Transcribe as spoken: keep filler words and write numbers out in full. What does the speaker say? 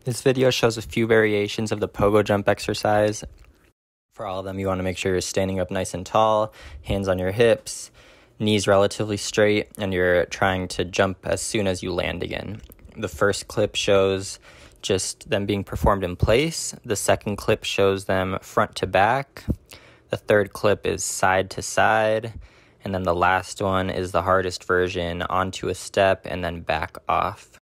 This video shows a few variations of the pogo jump exercise. For all of them, you want to make sure you're standing up nice and tall, hands on your hips, knees relatively straight, and you're trying to jump as soon as you land again. The first clip shows just them being performed in place. The second clip shows them front to back. The third clip is side to side. And then the last one is the hardest version, onto a step and then back off.